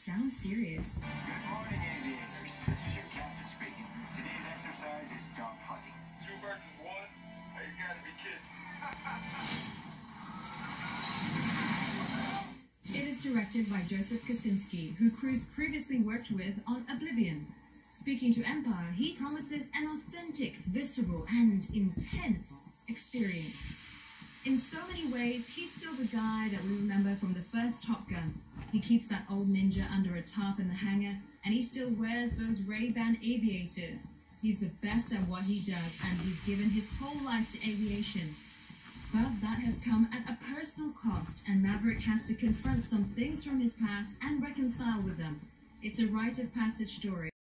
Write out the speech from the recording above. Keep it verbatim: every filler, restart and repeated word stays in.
Sounds serious. Good morning, aviators. This is your captain speaking. Today's exercise is dog fighting. Two versus one? Oh, you gotta be kidding. It is directed by Joseph Kosinski, who Cruise previously worked with on Oblivion. Speaking to Empire, he promises an authentic, visceral, and intense experience. In so many ways, he's still the guy that we remember from the first Top Gun. He keeps that old ninja under a tarp in the hangar, and he still wears those Ray-Ban aviators. He's the best at what he does, and he's given his whole life to aviation. But that has come at a personal cost, and Maverick has to confront some things from his past and reconcile with them. It's a rite of passage story.